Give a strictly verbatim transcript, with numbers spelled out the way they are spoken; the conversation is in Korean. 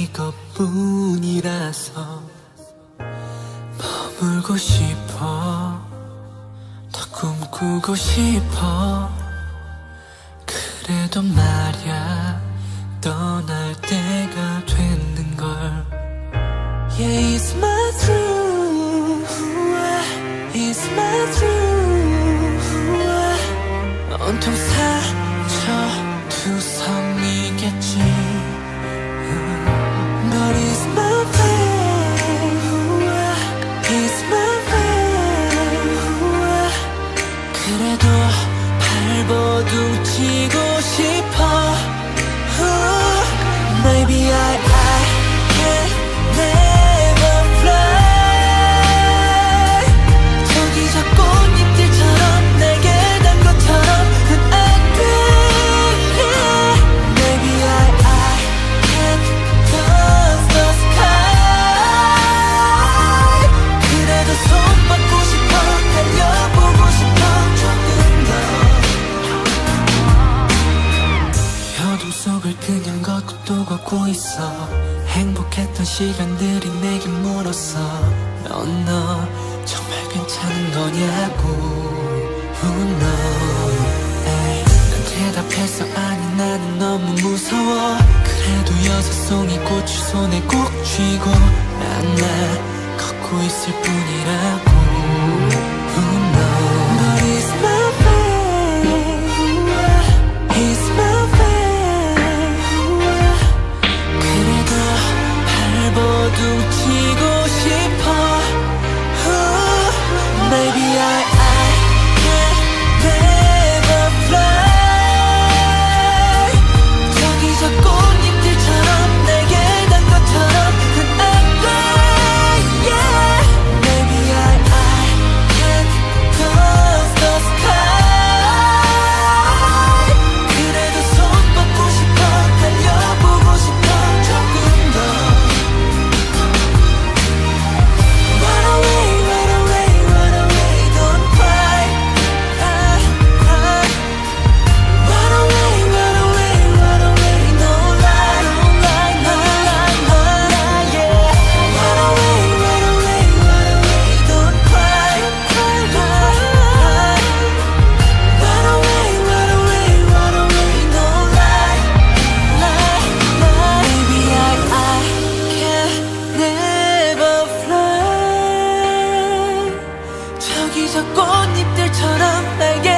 이것뿐이라서 머물고 싶어, 더 꿈꾸고 싶어. 그래도 말야 떠날 때가 됐는걸. Yeah, it's my truth, it's my truth. 온통 상처투성이겠지. But it's my faith, it's my faith. 그래도 발버둥 치고 싶어. Maybe I, I can never fly. 저기 저 꽃잎들처럼 내게 단 것처럼은 안 돼. Maybe I, I can touch the sky. 그래도 손 뻗고 싶어, 달려보고 싶어. 조금 더 어둠 속을 그냥 걷고 또 걷고 있어. 행복했던 시간들이 내게 물었어. 넌 너 정말 괜찮은 거냐고. Who knows? 에이, 난 대답했어. 아니 나는 너무 무서워. 그래도 여섯 송이 꽃을 손에 꼭 쥐고 난 나 걷고 있을 뿐이라고. Who knows? But it's my faith, it's my faith. 그래도 발버둥 치고 싶어. Maybe I, I can never fly. 저기 저 꽃잎들처럼 내게 단 것처럼은 안 돼. Yeah. Maybe I, I can touch the sky. 그래도 손 뻗고 싶어, 달려보고 싶어. 조금 더 Run away, run away, run away, don't cry, cry, cry. Run away, run away, run away, no lie, no lie, no lie, no lie, yeah. Run away, run away, run away, don't cry, cry, cry. Run away, run away, run away, no lie, lie, lie. Maybe I, I can never fly. 저기 저 꽃잎들처럼 날개